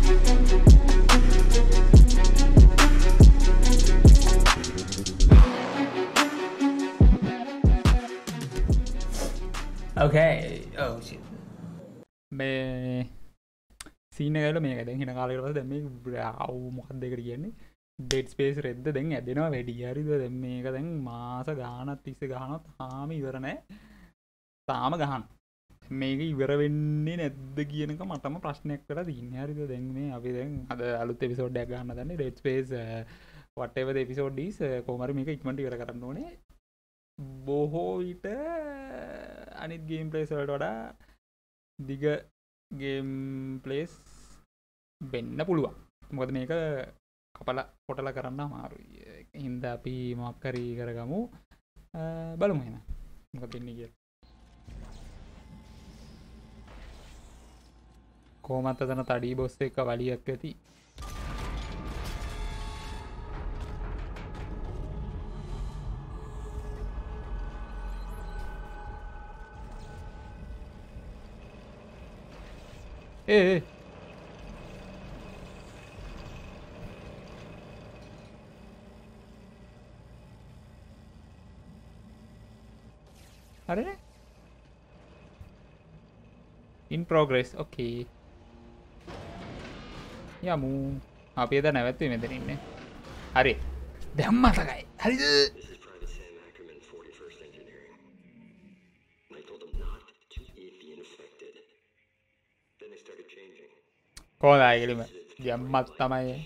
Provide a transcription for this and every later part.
Okay. Oh shit. මේ සීන එකවල මේක දැන් හින කාලෙකට පස්සේ දැන් මේ ආව් මොකක්ද දෙකට කියන්නේ ඩෙඩ් ස්පේස් රෙද්ද දැන් ඇදෙනවා වැඩි හරිද දැන් මේක දැන් මාස ගාණක් තිස්සේ ගහනවත් තාම ඉවර නැහැ තාම ගහන මේක ඉවර වෙන්නේ නැද්ද කියන එක මටම ප්‍රශ්නයක් වෙලා තියෙන්නේ හරිද දැන් මේ අපි දැන් අද අලුත් එපිසෝඩ් එකක් ගන්න දන්නේ dead space whatever the episode is කොහොම හරි මේක ඉක්මනට ඉවර කරන්න ඕනේ බොහෝ විට අනිත් ගේම් ප්ලේස් වලට වඩා දිග ගේම් ප්ලේස් වෙන්න පුළුවන් මොකද මේක කපලා කොටලා කරන්න අමාරුයි හින්දා අපි මොකක් හරි කරගමු බලමු එහෙනම් මොකද වෙන්නේ කියලා කොහොමත් අතන තඩි බොස් එක වලියක් ඇති ඒ හරිනේ in progress okay යමු අපි එදා නැවතුනේ මෙතන ඉන්නේ හරි දැන් මතකයි හරිද කොහොමද ආයෙලිම යම්මත් තමයි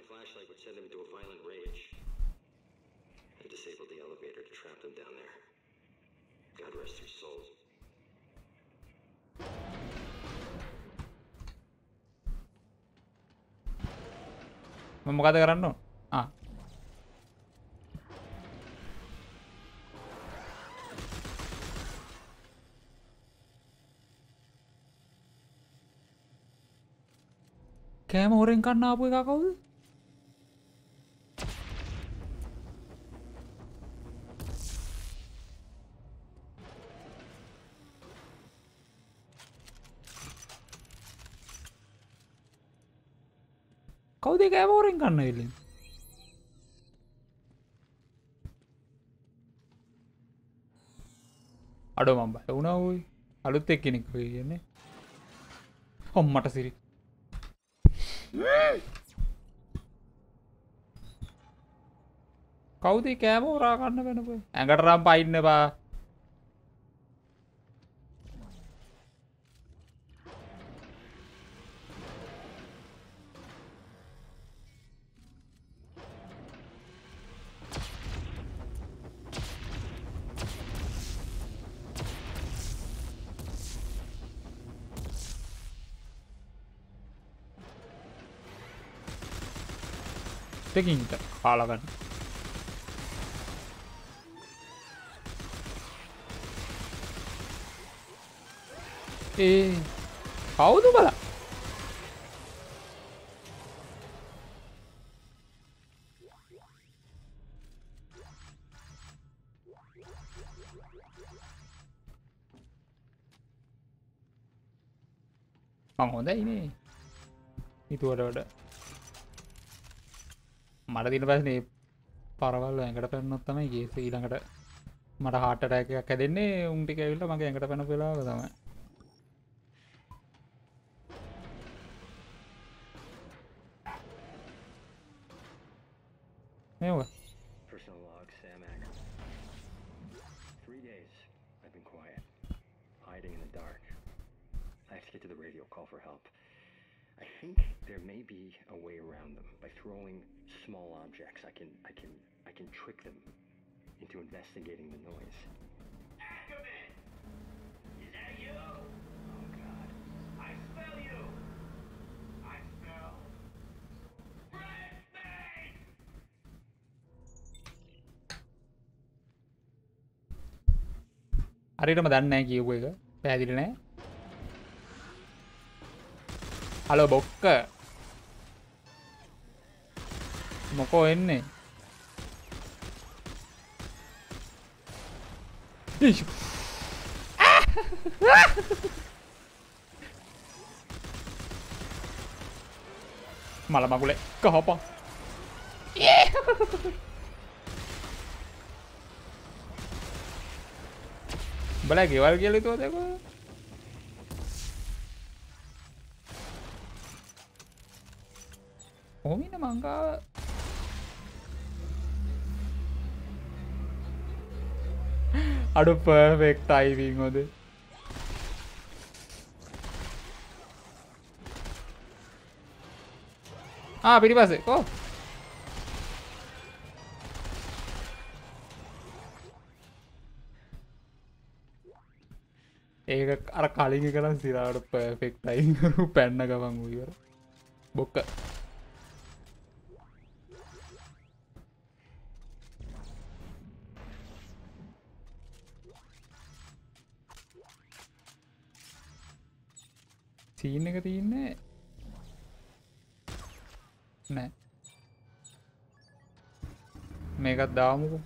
මම මොකද කරන්න ඕන කෑම හොරෙන් කන්න ආපු එකා කවුද? කවුද කෑම හොරෙන් කන්න ඇවිල්ලා? අඩෝ මම බය වුණා ඔය. අලුත් එක්කෙනෙක් වෙයි කියන්නේ. අම්මට සිරි. කවුද කෑම හොරා ගන්න වෙනකො ඇඟට රම් පයින්න බා දෙකින් කාලා ගන්න කවුද බල මං හොඳයි නේ හිතුවට වඩා මට දින පස්සේ පරවල් ඇඟට පැනනොත් තමයි කේස් ඊළඟට මට හાર્ට් ඇටැක් එකක් හැදෙන්නේ උන් ටික ඇවිල්ලා මගේ ඇඟට පැනපු වෙලාවක තමයි මේවා personal log Samak 3 days I've been quiet hiding in the dark I have to get to the radio call for help I think there may be a way around them by throwing small objects. I can trick them into investigating the noise. Ackerman! Is that you? Oh God. I smell you! I smell red paint! හරියටම දන්නේ නැහැ කියපු එක. පැහැදිලි නැහැ. Hello බොක්ක. මොකෝ එන්නේ? ඉෂ්. මල මගුලේ කහපන් බලා ගෙවල් කියලා හිතුවද ඒක ඕමින මංගාව අඩු පර්ෆෙක්ට් ටයිමින් හොද පිටිපස්සේ කෝ ඒක අර කලින් කරන් සිරාවට පර්ෆෙක්ට් ටයිමින් කරු පැන්න ගමන් ඌ ඉවර බොක්ක සීන් එක තියෙන්නේ නෑ මේකත් දාමුකෝ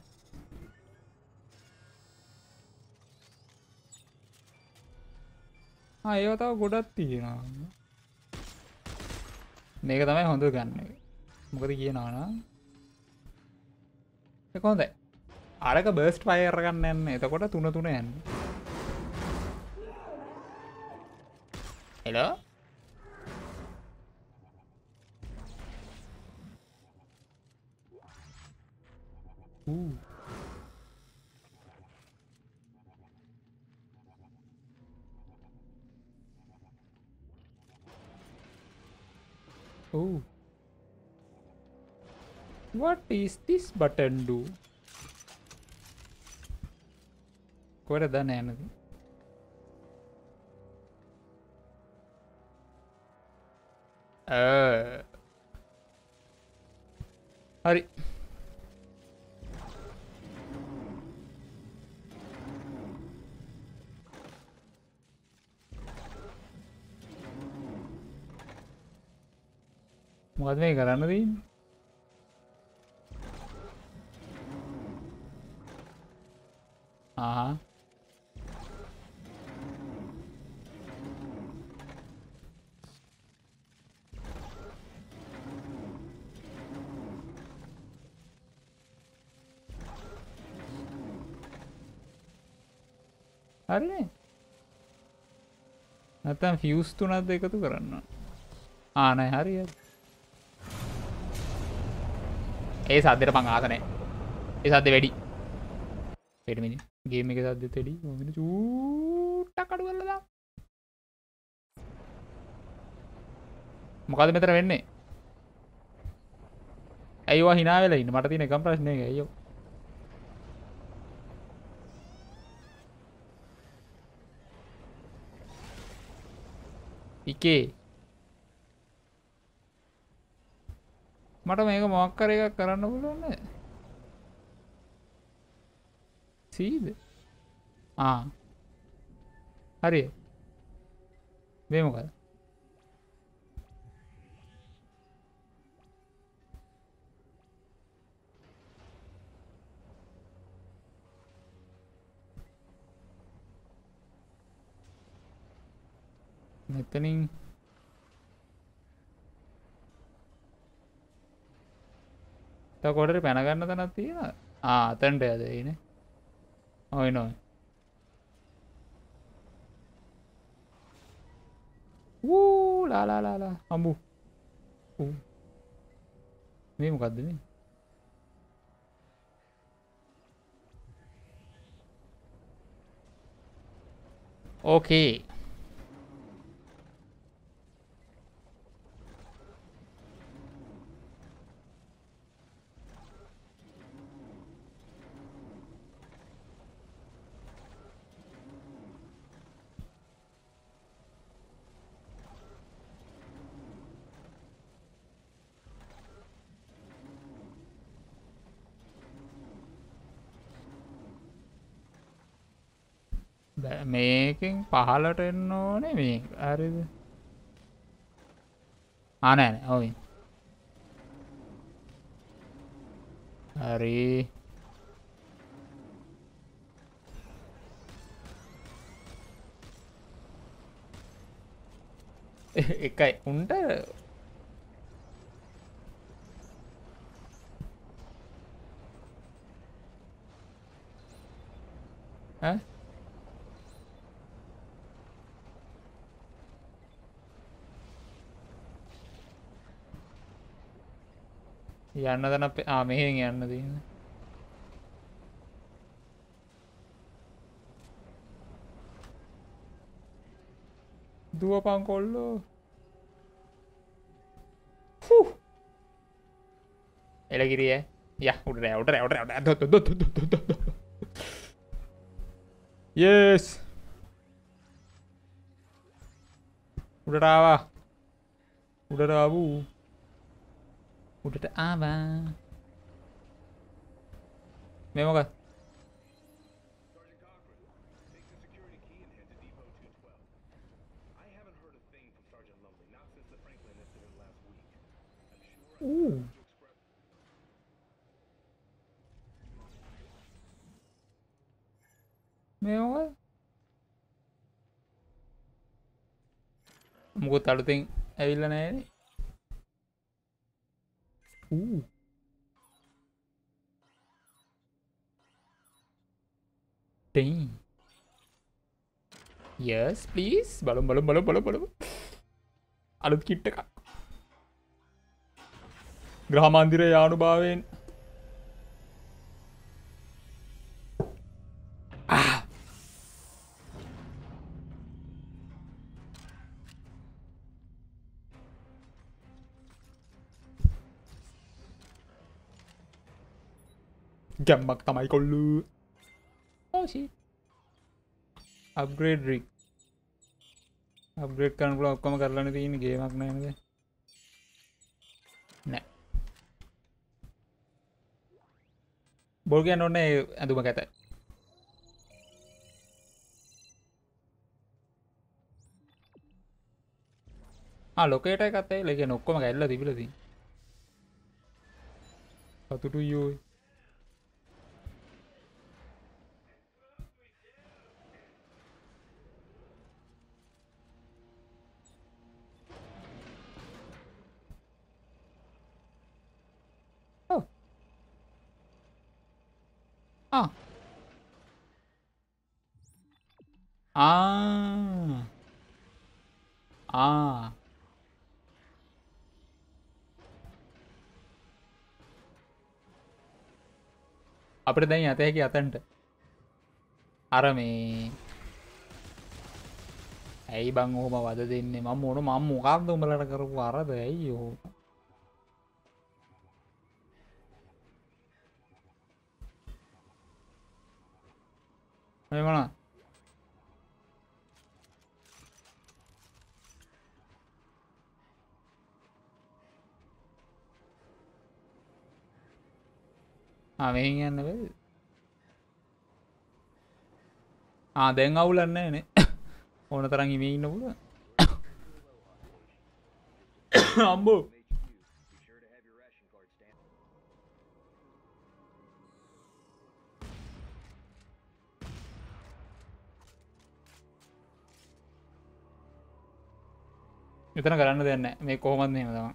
ඒව තව ගොඩක් තියෙනවා මේක තමයි හොඳ ගන්න එක මොකද කියනවා නම් ඒක හොඳයි අරක බර්ස්ට් ෆයර් ගන්න යන්න එතකොට 3 යන්න hello What is this button do? කොහෙද දන්නේ නැනද? හරි මොකද මේ කරන්න තියෙන්නේ හරිනේ නැත්තම් ෆියුස් තුනක් එකතු කරන්න නෑ හරි ඒ සද්දෙට මං ආස නෑ ඒ සද්දෙ වැඩි wait a minute ගේම් එකේ සද්දෙත් වැඩි මොමින චූට්ටක් අඩු කරලා දාන්න මොකද මෙතන වෙන්නේ ඇයි ඔයා hina වෙලා ඉන්නේ මට තියෙන එකම ප්‍රශ්නේ ඒක අයියෝ ඉකේ මට මේක මොකක් කර එකක් කරන්න පුළුවන් නේද සීද හරි මේ මොකද මෙතනින් තව කොටට පැන ගන්න තැනක් තියෙනවා අතනට යද එන්නේ ඔය නෝ ලා ලා ලා ලා අම්බු මේ මොකද්ද මේ ඕකේ මේකෙන් පහලට එන්න ඕනේ මේ හරිද නෑ ඔව් හරි එකයි උන්ට ඈ යන්න තැන මෙහෙන් යන්න තියෙන්නේ. දුවපන් කොල්ලෝ. එළකිරිය ය උඩට yes උඩට ආවා උඩට ආවූ උඩට ආවා මේ මොකක්ද Sergeant Cochran, take the security key and head to Depot 212. I haven't heard a thing from Sergeant Lumley, not since the Franklin incident last week. I'm sure I Ooh. to express. මේ මොකක්ද මොකද අලුතෙන් ඇවිල්ලා නැහැනේ Dang. Yes, please. බලමු. අලුත් කිට් එකක්. ග්‍රහ මන්දිරයේ යානුභාවයෙන්. ගැම්මක් තමයි කොල්ලු. Oh shit. Upgrade rig. Upgrade කරන්න පුළුවන් ඔක්කොම කරලානේ තියෙන්නේ ගේමක් නෑ නේද? නෑ. බෝල් කියන්න ඕනේ ඇඳුම කැත. ලොකේට එකත් ඇවිල්ලා ඒ කියන්නේ ඔක්කොම ගැල්ලා තිබිලා තියෙන්නේ. සතුටුයි යෝයි. Ah. අපිට දැන් යත හැකි අතන්ට. අර මේ ඇයි බං ඔහොම වද දෙන්නේ මම මොකක්ද උඹලට කරපු අරද ඇයි ඔහොම මේ මොනවද මෙහෙන් යන්න බැරිද දැන් අවුලක් නැහැ නේ ඕන තරම් ඉමේ ඉන්න පුළුවන් අම්බෝ Be sure to have your ration card stamped. මෙතන කරන්න දෙයක් නැහැ මේ කොහොමද මෙහෙම තමයි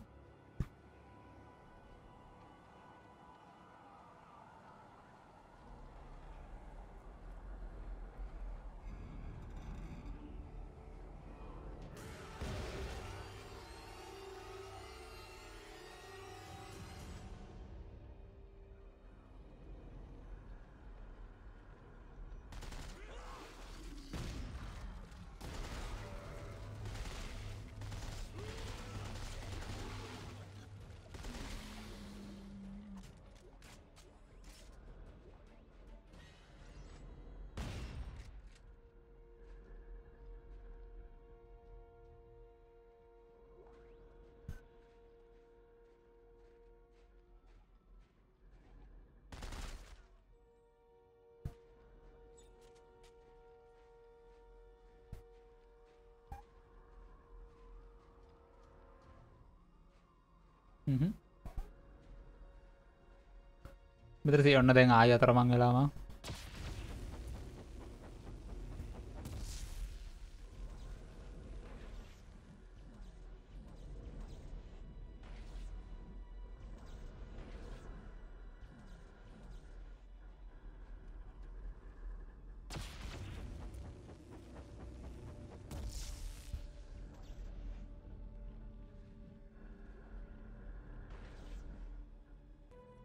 මෙතන තියෙන්න දැන් ආය අතරමං වෙලාම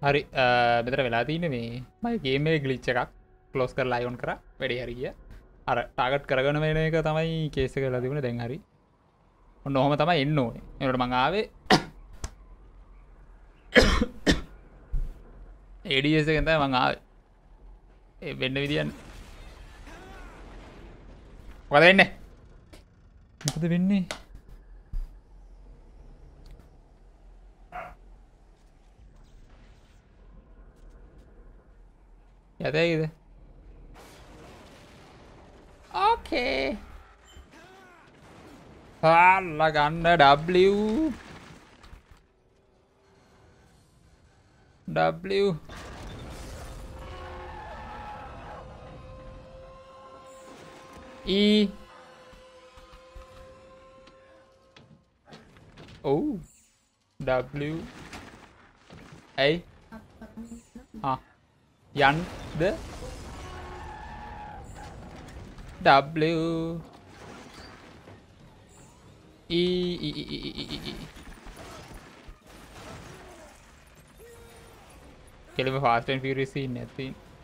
හරි මෙතර වෙලා තියන මේ මයි ගේමේ ගලිච්ච එකක් කලෝස් කර ලයිවොන් කර වැඩි හරිිය අර ටාගට් කරගන වෙන එක තමයි කේස කරලා තිබුණ දැන් හරි ඔන්න ඔහොම තමයි එන්න ඕනේ එනට මංආවේ ඒඩස එකත මංආවේ වෙන්න විදිියන් මොකද වෙන්න මොකද වෙන්නේ යතයිද ඕකේ හල්ල ගන්න W E oh W A යන්ද W E කෙලම ෆාස්ට් ඇන්ඩ් ෆියරියස් සීන් නැති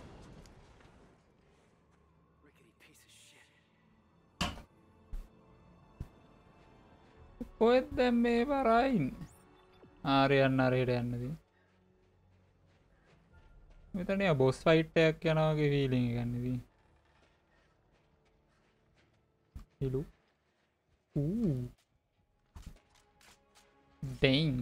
කොහෙද දැන් මේ වරයින් ආරයන් අරයට යන්නදී මෙතන බොස් ෆයිට් එකක් යනවා වගේ ෆීලිං එකක් ගන්නදී hello ooh dang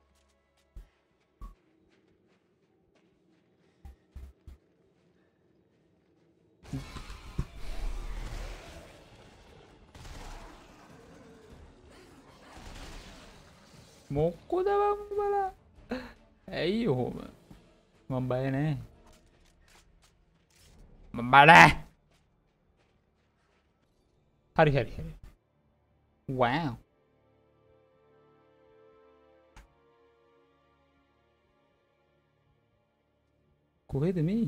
මොක්කොද බං බලා ඇයි ඔහොම මම බය නෑ මම බලා හරි හරි හරි wow කොහෙද මේ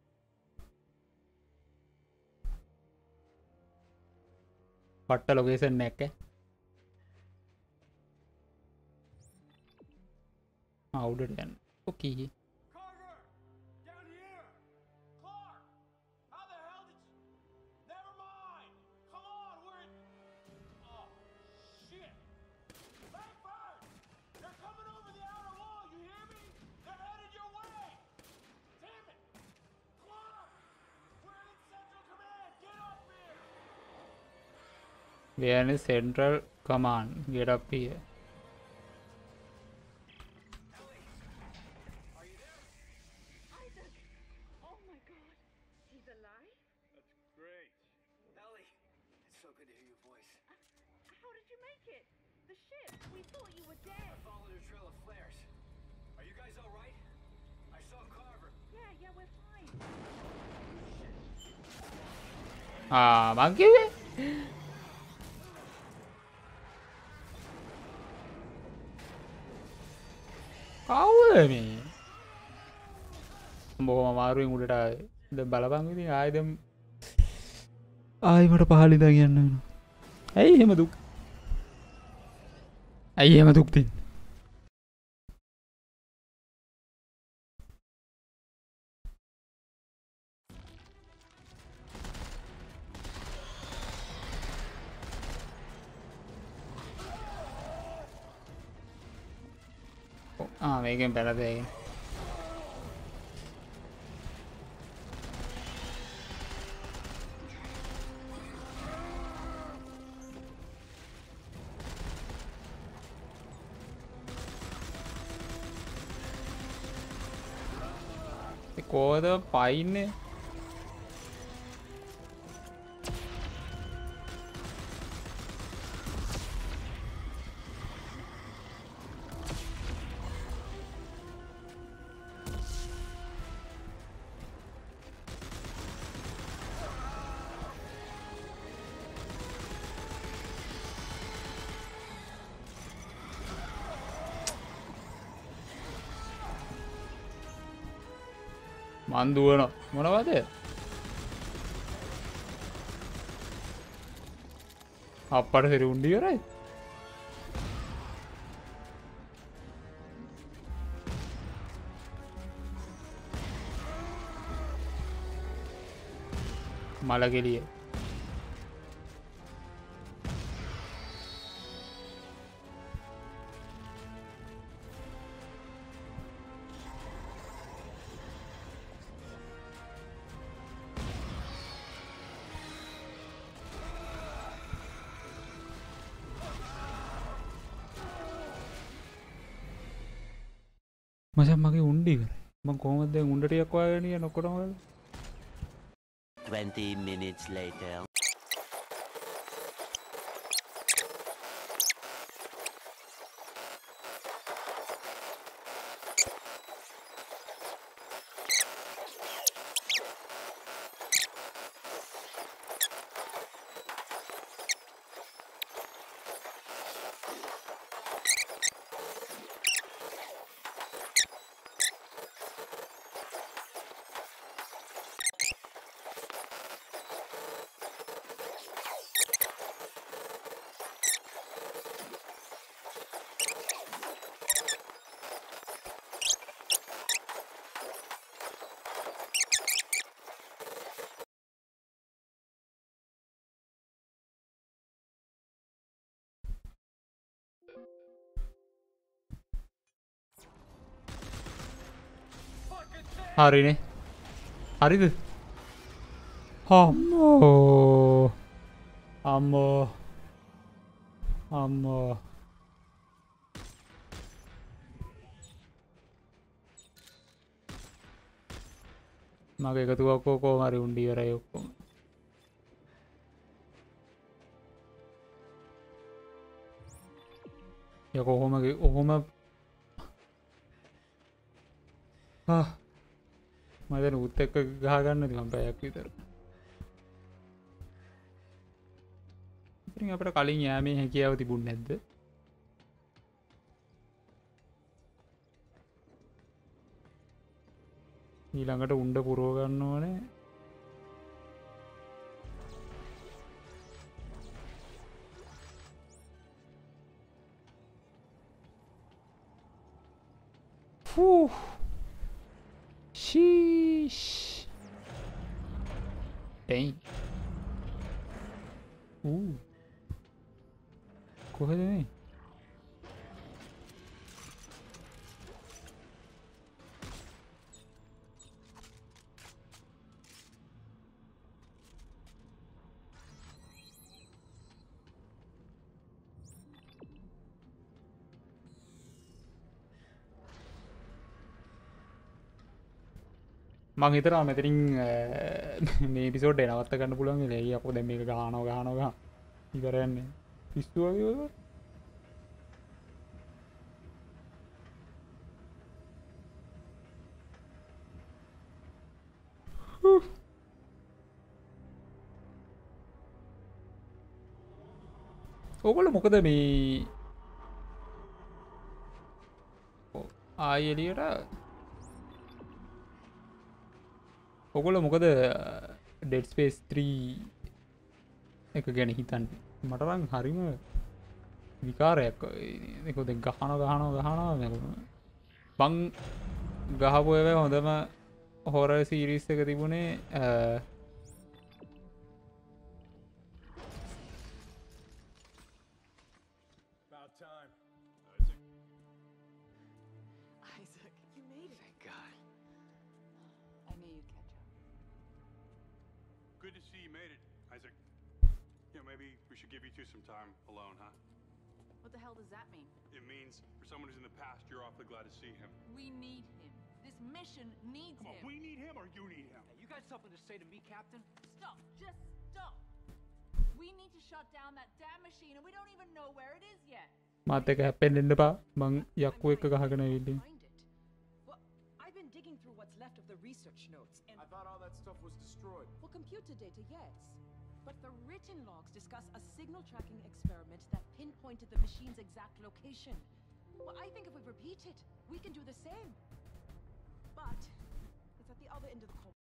පට්ට ලොකේෂන් එකක් අවුඩට යන්න ඕකේ Carter! Down here! Clark! How the hell did you... Never mind! Come on, we're in... Oh, shit! Langford! They're coming over the outer wall, you hear me? They're headed your way! Damn it! Clark! We're in Central Command! Get up here! we are in central command get up here Isaac! Oh my god! He's alive? That's great. Ellie, it's so good to hear your voice. How did you make it? The ship! We thought you were dead! Followed your trail of flares. Are you guys all right? I saw Carver. Yeah, we're fine. මං කිව්වේ කවුද මේ බොහොම අමාරුවෙන් උඩට ආවේ දැන් බලපන් ඉතින් ආයෙ දැන් ආයෙ මට පහළ ඉඳන් යන්න වෙනවා ඇයි එහෙම දුක් ඇයි එහෙම දුක් තින්නේ මේකෙන් පැනදේ කෝද පයින්නේ මන් දුවන මොනවද අප්පට සිරි උන්ඩි කරයි මලගෙලිය මචං මගේ උණ්ඩි ඉවරයි මම කොහොමද දැන් උණ්ඩ ටිකක් වාගෙන යන ඔක්කොටම 20 minutes later. හරිනේ හරිද අම්මෝ අම්මෝ අම්මෝ මගේ එකතුවක් කොහොම හරි උණ්ඩි ඉවරයි ඔක්කොම යක ඔහොම මදන උත් එක්ක ගහගන්න නිකම් පැයක් විතර ඉතින් අපිට කලින් යෑමේ හැකියාව තිබුණ නැද්ද ඊළඟට උණ්ඩ පුරව ගන්න ඕනේ Sheesh. Dang. කොහෙද මේ? මං හිතනවා මෙතනින් මේ එපිසෝඩ් එක නවත්ත ගන්න පුළුවන් කියලා. ඒ අපෝ දැන් මේක ගහනවා ඉවර යන්නේ. පිස්සු වගේ වගේ. ඔයගොල්ලෝ මොකද මේ ආයෙ එළියට ඔගොල්ලෝ මොකද Dead Space 3 එක ගැන හිතන්නේ මට නම් හරිම විකාරයක් ඒක දැන් ගහනවා මං ගහපු ඒවා හොඳම හොරර් සීරීස් එක තිබුණේ About time. Isaac, you made it. Thank God. I knew you'd catch up. Good to see you made it, Isaac. Maybe we should give you two some time alone, huh? What the hell does that mean? It means for someone who's in the past, you're awfully glad to see him. We need him. This mission needs Come on, him. we need him or you need him? Hey, you got something to say to me, Captain? Stop. Just stop. We need to shut down that damn machine and we don't even know where it is yet. මාත් එක හැප්පෙන්න දෙන්න එපා මං යක්කු එක්ක ගහගෙන ඉන්නේ Find it. Well, I've been digging through what's left of the research notes, and I thought all that stuff was destroyed. well, computer data, yes. But the written logs discuss a signal tracking experiment that pinpointed the machine's exact location. Well, I think if we repeat it, we can do the same. But it's at the other end of the complex.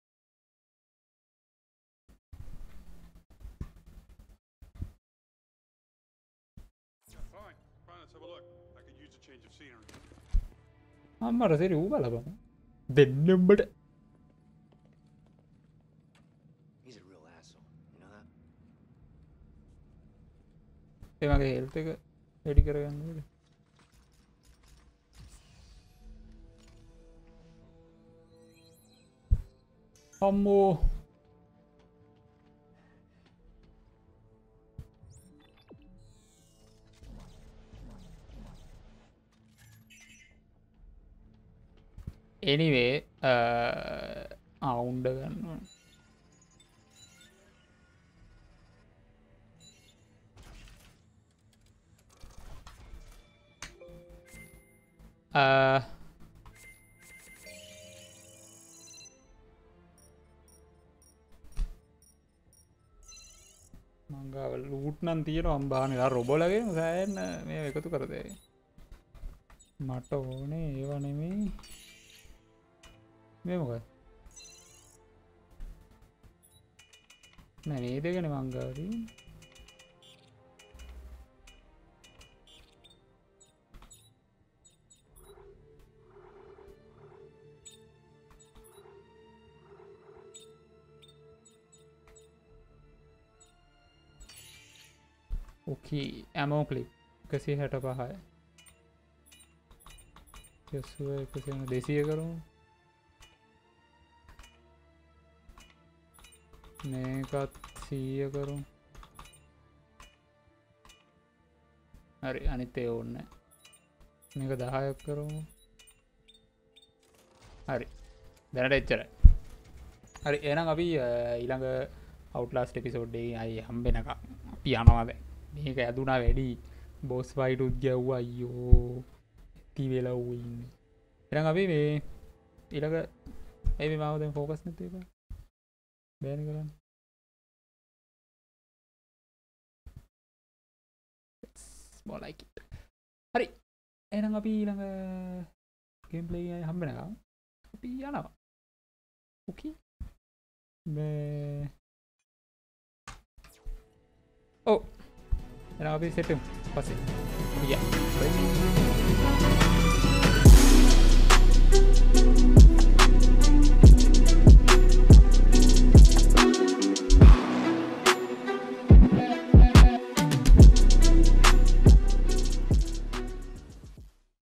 Fine, let's have a look. I could use a change of scenery. අම්මට සෙරි ඌ බලපන් දෙන්නම්බට He's a real asshole. You know that? ඒ මගේ health එක වැඩි කරගන්න ඕනේ. අම්මෝ anyway අවුන්ඩ ගන්න මංගාව ලූට් නම් තියෙන අම්බානලා රොබෝලගේ සෑන්න මේ එකතු කරදේ මට ඕනේ ඒවා නෙමෙයි මේ මොකද නෑ මේ දෙකනේ මංගාව තියෙන්නේ Okay, ammo clip 165 යස්සුව 200 කරමු මේකත් 100 කරමු හරි අනිත් ඒ ඕනේ මේක 10ක් කරමු හරි දැනට එච්චරයි හරි එහෙනම් අපි ඊළඟ Outlast episode එකේ ආයි හම්බෙනකම් අපි යනවා දැන් මේක ඇදුනා වැඩි බොස් ෆයිට් උත් ගැව්වා අයියෝ ඉති වෙලා ඌ ඉන්නේ එහෙනම් අපි මේ ඊළඟ මේ මාව දැන් ફોකස් නැති එක බෑනේ කරන්න more like it හරි එහෙනම් අපි ඊළඟ ගේම් ප්ලේ එකේ හම්බෙනකම් අපි යනවා ඕකේ මේ Oh, and I'll be setting. Pass it. Yeah.